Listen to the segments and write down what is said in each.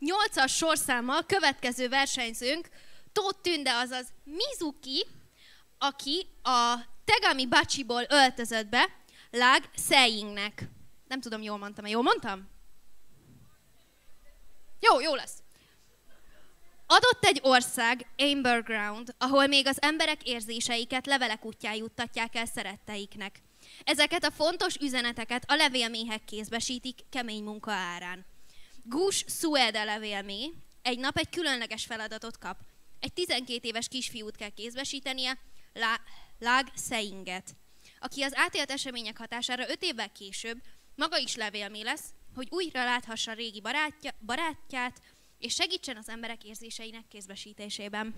8-as sorszámmal következő versenyzőnk Tóth Tünde, azaz Mizuki, aki a Tegami Bachiból öltözött be Lag Seingnek. Nem tudom, jól mondtam-e. Jól mondtam? Jó lesz. Adott egy ország, Amber Ground, ahol még az emberek érzéseiket levelek útján juttatják el szeretteiknek. Ezeket a fontos üzeneteket a levélméhek kézbesítik kemény munka árán. Gus Suede levélméh egy nap egy különleges feladatot kap. Egy 12 éves kisfiút kell kézbesítenie, Lag Seinget, aki az átélt események hatására 5 évvel később maga is levélméh lesz, hogy újra láthassa régi barátját, és segítsen az emberek érzéseinek kézbesítésében.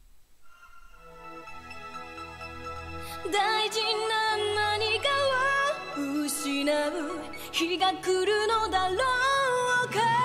大事な何かを失う日が来るのだろうか